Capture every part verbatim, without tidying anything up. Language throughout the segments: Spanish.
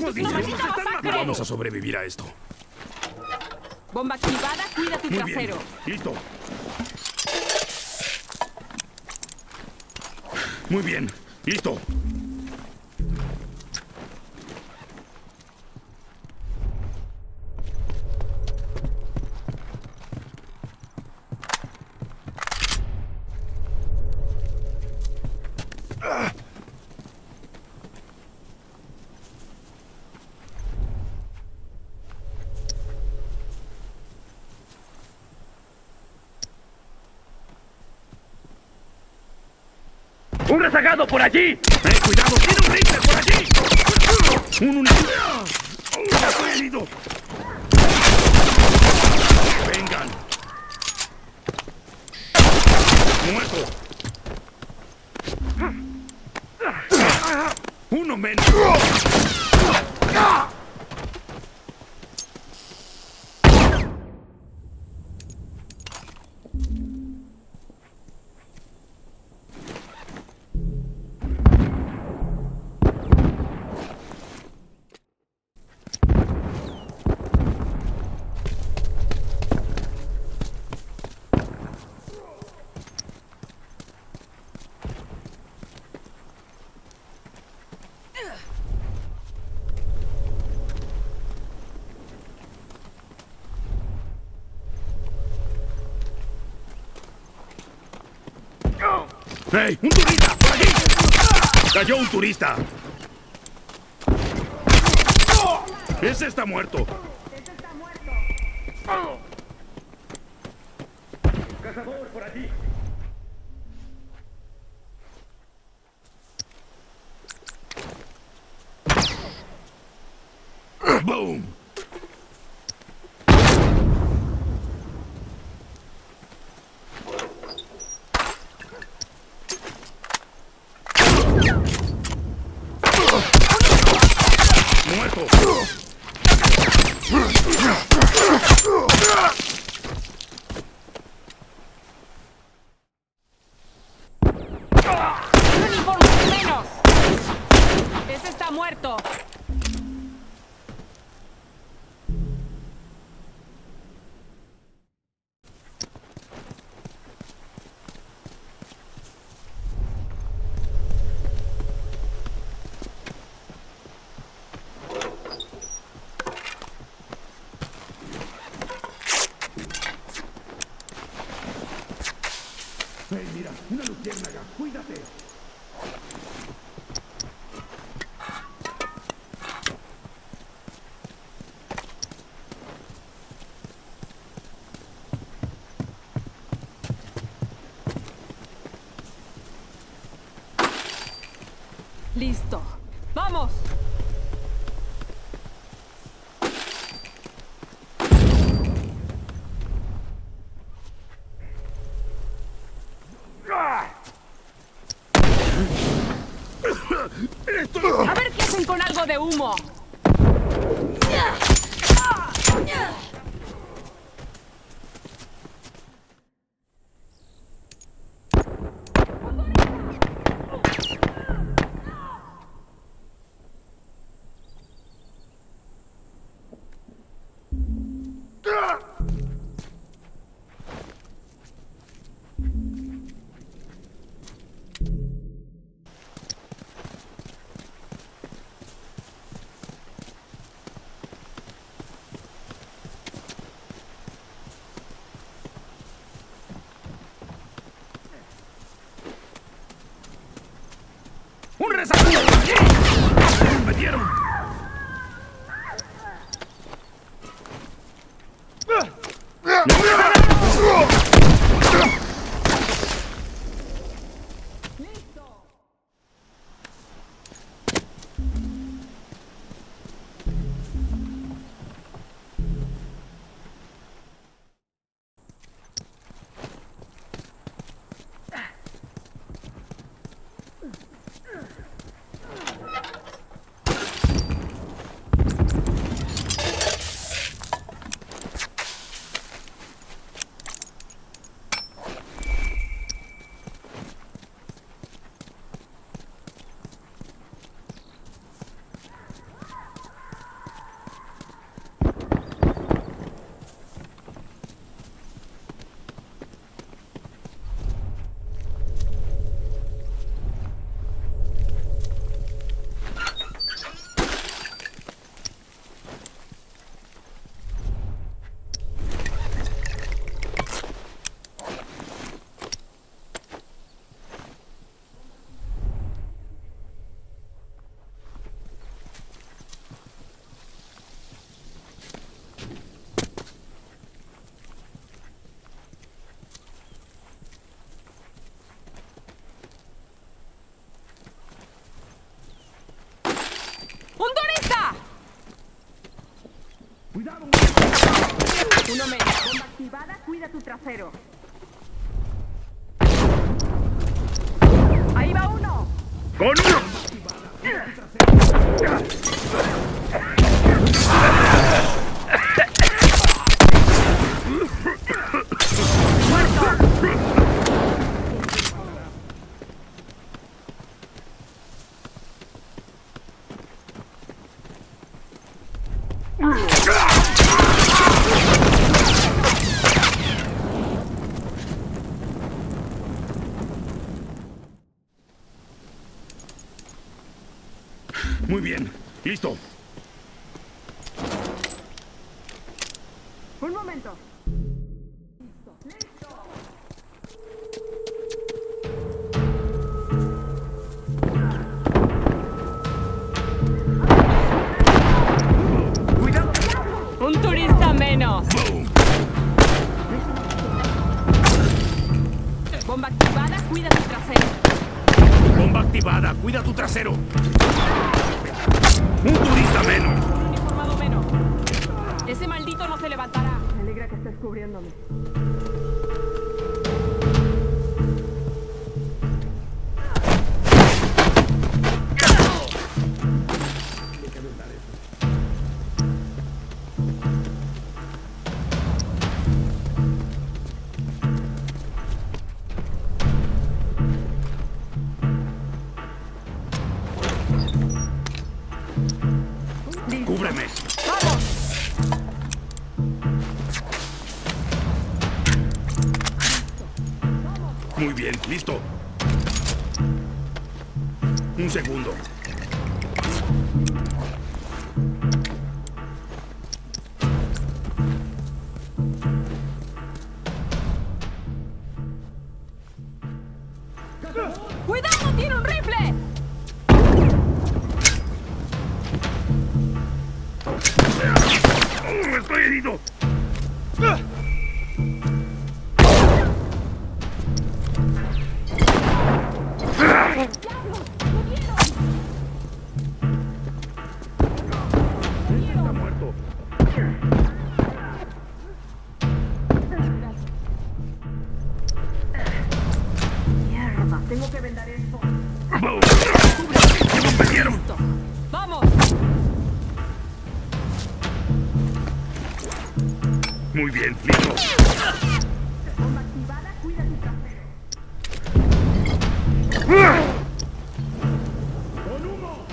¡Esto es una maldita masacre! No vamos a sobrevivir a esto. Bomba activada, cuida tu Muy trasero. bien. Listo. Muy bien. Listo. ¡Un rezagado por allí! ¡Eh, cuidado! ¡Tiene un rifle por allí! ¡Un unidad! ¡Ya estoy herido! ¡Vengan! ¡Muerto! ¡Uno menos! ¡Hey! ¡Un turista! ¡Por allí! ¡Cayó un turista! ¡Ese está muerto! ¡Ese está muerto! ¡Cazador, por allí! ¡Boom! ¡Muerto! ¡Un uniforme menos! ¡Ese está muerto! ¡Hey, mira! ¡Una luciérnaga! ¡Cuídate! ¡Listo! ¡Vamos! A ver qué hacen con algo de humo. ¡Un rezagado por allí! ¡Nos metieron! activada, cuida tu trasero. Ahí va uno. ¡Con uno! Muy bien, listo. Un momento. ¡Cuidado! Un turista menos. ¡Boom! Bomba activada, cuida tu trasero. Bomba activada, cuida tu trasero. Un turista menos. Un uniformado menos. Ese maldito no se levantará. Me alegra que estés cubriéndome. Cúbreme. Muy bien, listo. Un segundo. ¡Cuidado! ¡Tiene un rifle! ¡Oh, estoy herido! Está muerto. Mierda, tengo que vendar esto. ¡Boom! ¡Nos metieron! Listo. ¡Vamos! Muy bien, listo. Bomba activada, cuida tu trasero. ¡Con humo!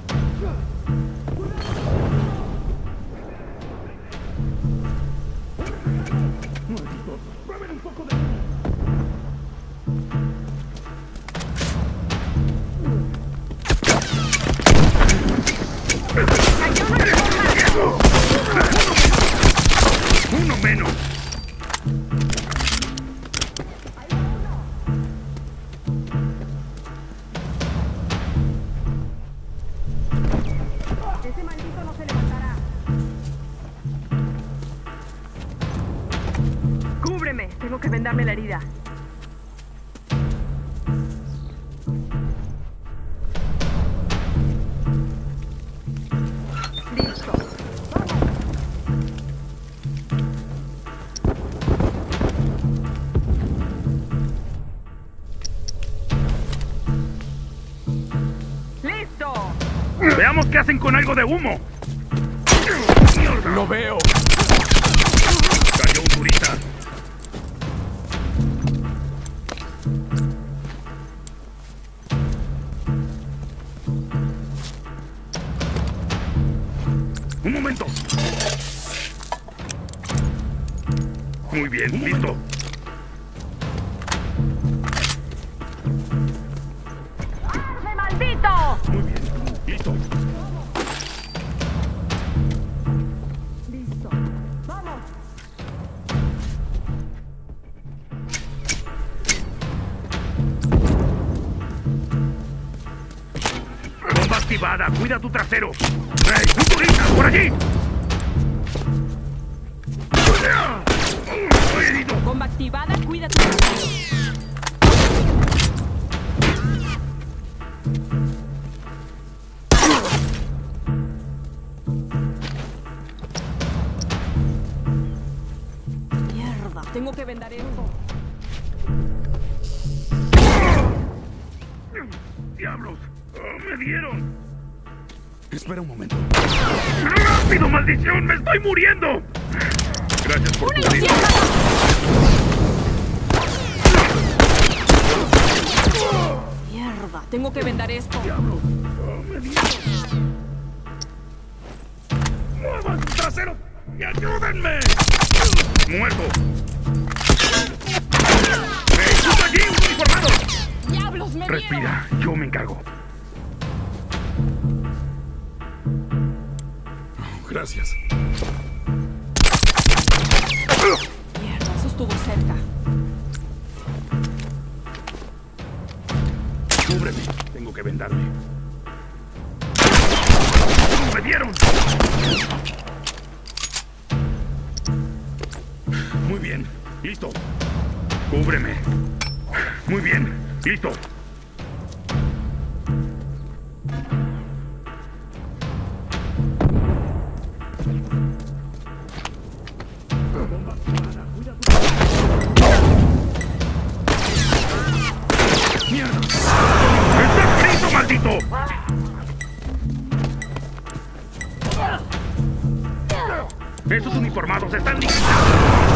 ¡Malditos! ¡Prueben un poco de humo! ¡Uno menos! Ese maldito no se levantará. Cúbreme, tengo que vendarme la herida. Listo. ¡Listo! Veamos qué hacen con algo de humo. ¡Mierda! ¡Lo veo! Cayó un turista. Un momento. Muy bien, listo. ¡Arde, maldito! Muy bien, listo. Listo. ¡Vamos! Bomba activada, cuida tu trasero. ¡Ey, un turista, por allí! Estoy herido. Bomba activada, cuida tu trasero. Mierda. Tengo que vendar esto. ¡Diablos! Oh, ¡me dieron! Espera un momento. ¡Rápido, maldición! ¡Me estoy muriendo! Gracias por ¡Una cubrir. izquierda! Mierda, tengo que vendar esto. ¡Diablos! Oh, ¡me dieron! ¡Muevan sus traseros! ¡Y ayúdenme! ¡Muerto! ¡Eh, ¡justo allí, un uniformado! ¡Diablos, me dieron! Respira, yo me encargo. Gracias. Mierda, eso estuvo cerca. Cúbreme, tengo que vendarme. ¡Me dieron! Muy bien, listo. Cúbreme. Muy bien, listo. ¡Mierda! ¡Estás listo, maldito! Esos uniformados están liquidados.